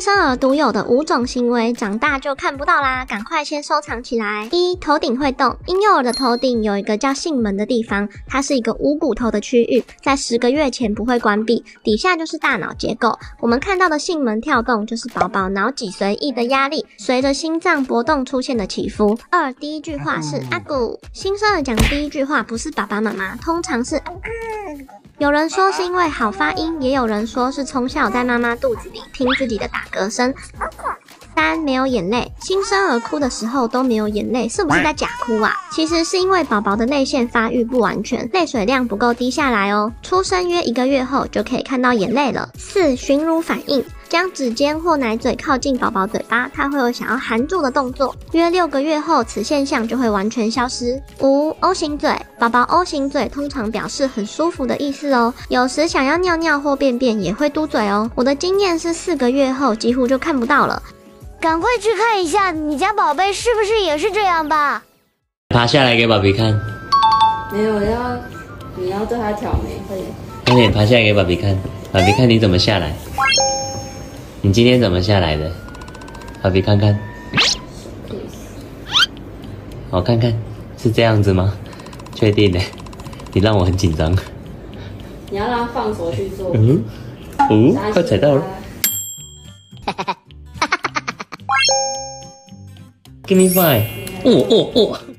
生儿独有的5种行为，长大就看不到啦，赶快先收藏起来。1. 头顶会动。婴幼儿的头顶有一个叫囟门的地方，它是一个无骨头的区域，在10个月前不会关闭，底下就是大脑结构。我们看到的囟门跳动，就是宝宝脑脊髓液的压力随着心脏搏动出现的起伏。2. 第一句话是阿古。新生儿讲第一句话不是爸爸妈妈，通常是有人说是因为好发音，也有人说是从小在妈妈肚子里听自己的打嗝声。3. 没有眼泪。新生儿哭的时候都没有眼泪，是不是在假哭啊？其实是因为宝宝的泪腺发育不完全，泪水量不够滴下来哦。出生约1个月后就可以看到眼泪了。4. 寻乳反应。将指尖或奶嘴靠近宝宝嘴巴，它会有想要含住的动作。约6个月后，此现象就会完全消失。5. O 型嘴。宝宝 O 型嘴通常表示很舒服的意思哦，有时想要尿尿或便便也会嘟嘴哦。我的经验是4个月后几乎就看不到了。 赶快去看一下，你家宝贝是不是也是这样吧？ 爬下来给爸比看。 没有你要对他挑眉，快点。 快点爬下来给爸比看，爸比看你怎么下来。你今天怎么下来的？爸比看看。我看看，是这样子吗？确定的？你让我很紧张。 你要让他放手去做。 快踩到了。Give me 5。